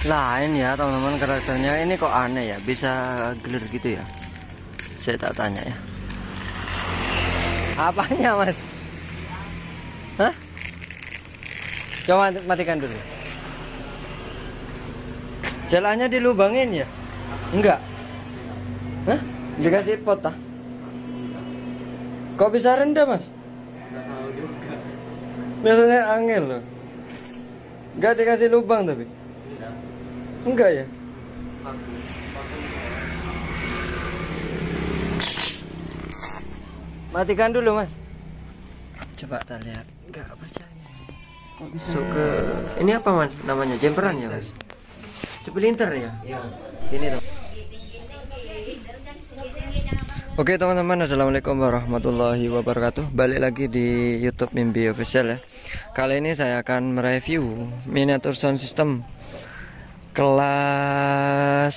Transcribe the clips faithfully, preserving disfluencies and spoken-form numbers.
lain ya teman-teman, karakternya ini kok aneh ya, bisa gelir gitu ya. Saya tak tanya ya, apanya mas? Hah? Coba matikan dulu. Jalannya dilubangin ya? Enggak? Hah? Dikasih pot ah? Kok bisa rendah mas? Biasanya angin loh. Enggak dikasih lubang tapi? Enggak ya? Matikan dulu mas. Coba kita lihat. Enggak percaya. Kok bisa? Masuk ke... Ini apa mas? Namanya jemperan ya mas? Splinter ya? Iya. Ini tuh. Oke teman-teman, assalamualaikum warahmatullahi wabarakatuh. Balik lagi di YouTube Mimbi Official ya. Kali ini saya akan mereview miniatur sound system kelas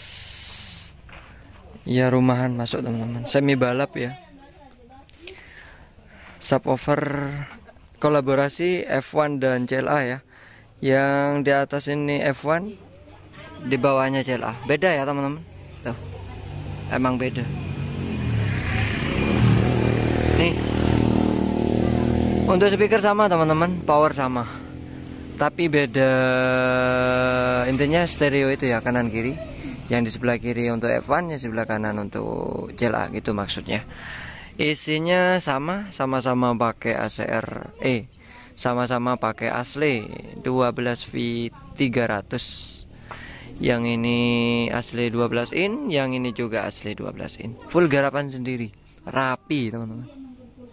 ya rumahan masuk teman-teman, semi balap ya. Subwoofer kolaborasi F satu dan C L A ya. Yang di atas ini F satu, di bawahnya C L A. Beda ya teman-teman. Tuh. Emang beda. Nih, untuk speaker sama teman-teman, power sama, tapi beda intinya stereo itu ya, kanan kiri. Yang di sebelah kiri untuk F satu, yang sebelah kanan untuk C L A gitu maksudnya. Isinya sama, sama-sama pakai A C R E, sama-sama pakai asli dua belas V tiga ratus. Yang ini asli dua belas in, yang ini juga asli dua belas in. Full garapan sendiri, rapi teman-teman.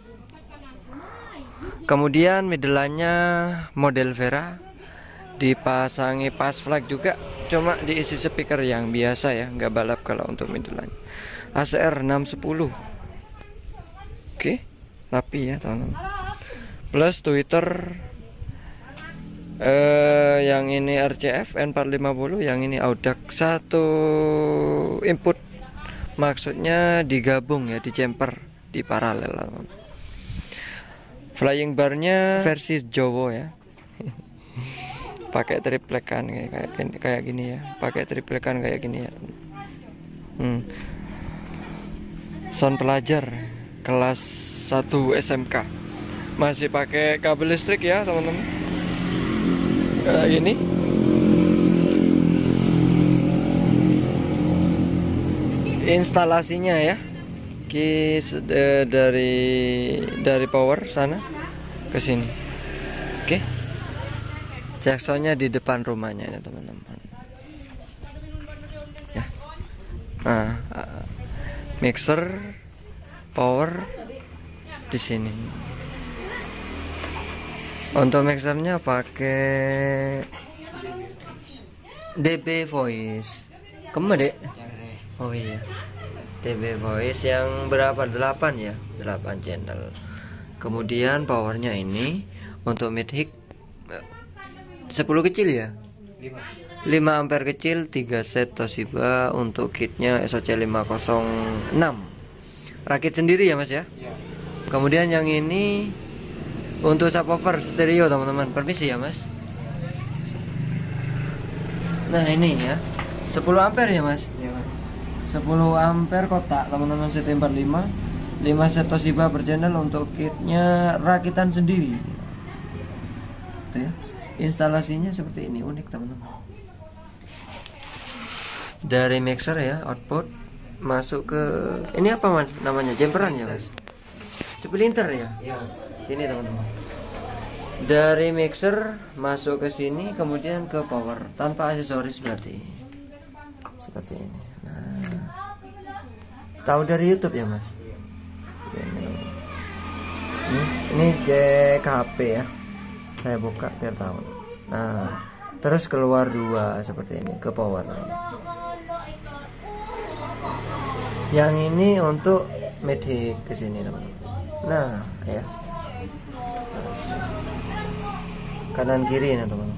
Kemudian midline-nya model Vera, dipasangi pas flag juga, cuma diisi speaker yang biasa ya, nggak balap kalau untuk midline. A C R enam sepuluh. Oke, rapi ya teman-teman. Plus tweeter eh, yang ini R C F N empat lima nol, yang ini Audac, satu input, maksudnya digabung ya, dicemper di paralel teman. Flying barnya versi Jowo ya. Pakai triplekan kayak kayak kayak gini ya. Pakai triplekan kayak gini ya. Hmm. Sound pelajar kelas satu S M K. Masih pakai kabel listrik ya, teman-teman. Kayak gini. Instalasinya ya. Kis uh, dari dari power sana ke sini. Oke. Jacksonnya di depan rumahnya ya teman-teman. Ya. Nah, uh, mixer power di sini. Untuk mixernya pakai D B Voice. Kemana dek? Oh iya. D B Voice yang berapa? delapan ya, delapan channel. Kemudian powernya ini untuk mid hik sepuluh kecil ya, lima ampere kecil, tiga set Toshiba. Untuk kitnya S O C lima nol enam, rakit sendiri ya mas ya. Kemudian yang ini untuk subwoofer stereo teman-teman, permisi ya mas. Nah ini ya, sepuluh ampere ya mas, sepuluh ampere kotak teman-teman, C T empat puluh lima, lima set Toshiba per channel. Untuk kitnya rakitan sendiri tuh ya. Instalasinya seperti ini, unik teman-teman. Dari mixer ya, output masuk ke ini apa mas namanya, jemperan ya mas, splinter ya. Ini teman-teman, dari mixer masuk ke sini, kemudian ke power tanpa aksesoris berarti seperti ini. Nah, tahu dari YouTube ya mas? Ini, ini jack H P ya, saya buka biar tahu. Nah, terus keluar dua seperti ini ke power. Yang ini untuk mid-hik ke sini teman-teman. Nah, ya. Kanan kiri nih teman-teman.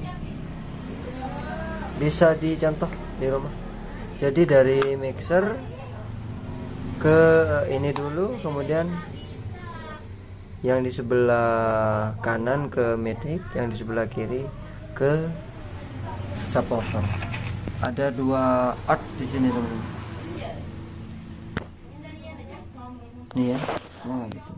Bisa dicontoh di rumah. Jadi dari mixer ke ini dulu, kemudian yang di sebelah kanan ke mid hik, yang di sebelah kiri ke subwoofer. Ada dua art di sini teman-teman. Nih ya, nah gitu.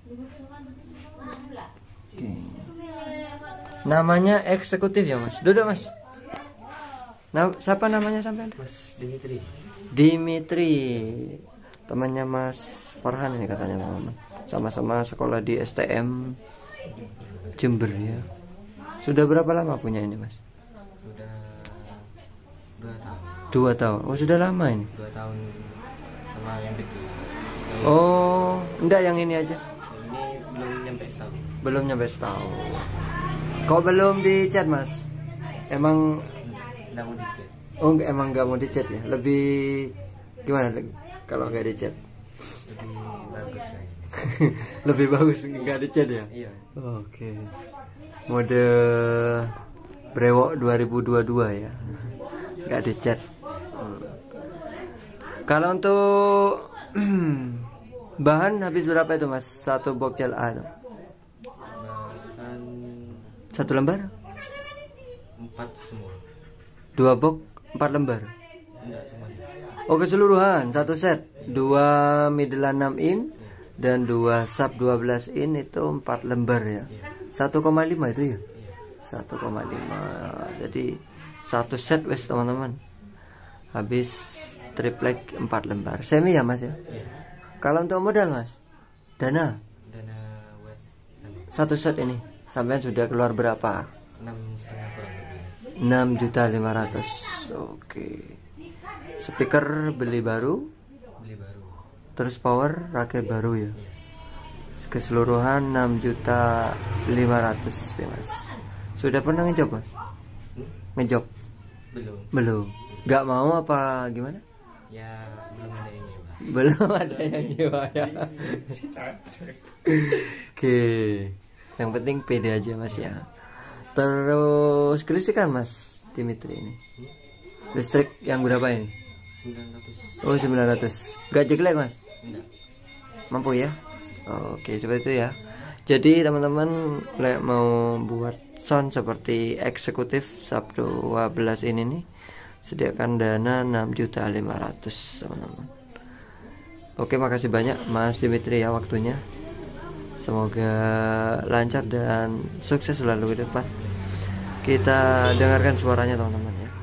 Oke. Namanya eksekutif ya mas. Duduk mas. Nah, siapa namanya sampai? Mas Dimitri. Dimitri, temannya Mas Farhan ini katanya teman-teman. Sama-sama sekolah di S T M Jember ya. Sudah berapa lama punya ini mas? Sudah dua tahun. Dua tahun. Oh sudah lama ini. Dua tahun sama yang itu. Oh, enggak yang ini aja. Ini belum nyampe setahun. Belum nyampe setahun. Kok belum dicat mas? Emang Nggak mau dicat. oh enggak, emang nggak mau dicat ya? Lebih gimana kalau nggak dicat? Lebih bagus lagi. Lebih bagus nggak dicat ya? Iya. Oke. Mode brewok dua ribu dua puluh dua ya. Nggak dicat. Hmm. Kalau untuk bahan habis berapa itu mas? Satu box gel A itu? Bahan Satu lembar? empat semua. Dua box empat lembar? Enggak semuanya. Oh keseluruhan satu set. Dua middle enam in dan dua sub dua belas in itu empat lembar ya. Satu koma lima itu ya. Satu koma lima. Jadi satu set wes teman-teman. Habis triplek empat lembar. Semi ya mas ya. Iya. Kalau untuk modal mas, dana Dana buat satu set ini sampai sudah keluar berapa? enam setengah kurang lebih. enam juta lima ratus. Oke. Speaker beli baru, Beli baru. terus power rakit baru ya. Iya. Keseluruhan enam juta lima ratus ya mas. Sudah pernah ngejob mas? Hmm? Ngejob? Belum. Belum. Gak mau apa gimana? Ya belum ada yang nyewa. Belum ada yang nyewa ya. Oke. Yang penting pede aja mas ya. Terus kelistrikan mas Dimitri ini. Listrik yang berapa ini? sembilan ratus. Oh sembilan ratus. Gak jelek mas? Enggak. Mampu ya? Oke seperti itu ya. Jadi teman-teman mau buat sound seperti eksekutif sub dua belas ini nih, sediakan dana enam juta lima ratus teman-teman. Oke makasih banyak Mas Dimitri ya waktunya. Semoga lancar dan sukses selalu ke depan. Kita dengarkan suaranya teman-teman ya.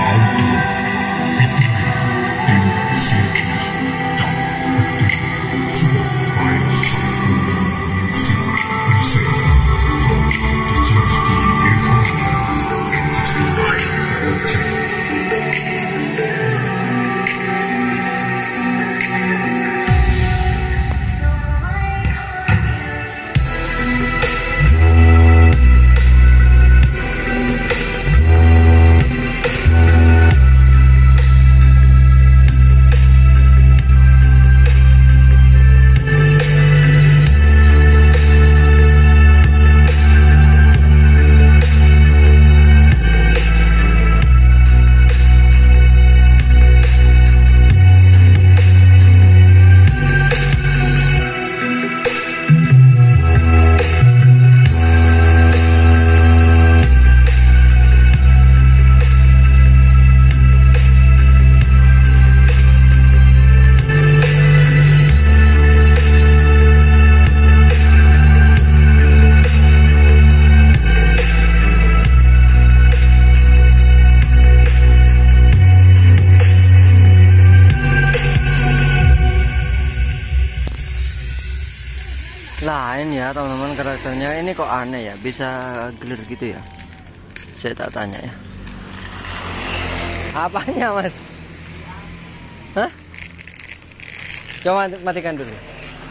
Lain ya teman-teman, karakternya ini kok aneh ya, bisa gelir gitu ya. Saya tak tanya ya, apanya mas? Hah? Coba matikan dulu.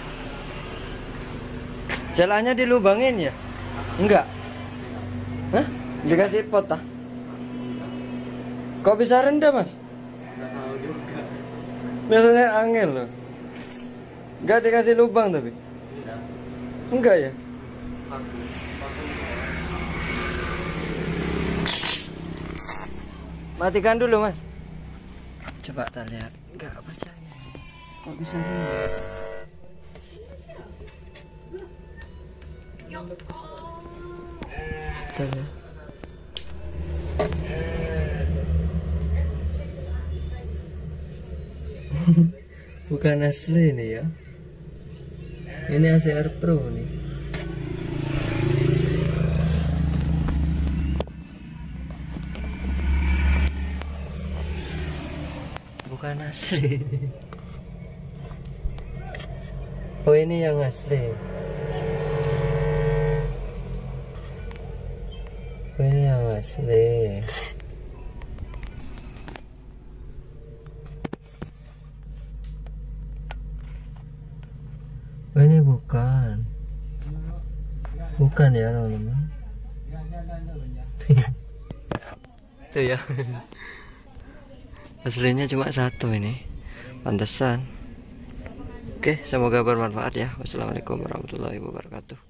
Jalannya dilubangin ya? Enggak? Hah? Dikasih pot ah? Kok bisa rendah mas? Nggak tahu juga. Biasanya angin loh. Enggak dikasih lubang tapi? Enggak. Enggak ya? Aku. Matikan dulu mas. Coba kita lihat. Enggak percaya. Kok bisa rendah? Kita lihat. Bukan asli ini ya. Ini A C R Pro nih. Bukan asli. Oh ini yang asli. Oh ini yang asli. Oh, ini bukan. Bukan ya teman-teman. Tuh ya. Aslinya cuma satu ini. Pantesan. Oke, semoga bermanfaat ya. Wassalamualaikum warahmatullahi wabarakatuh.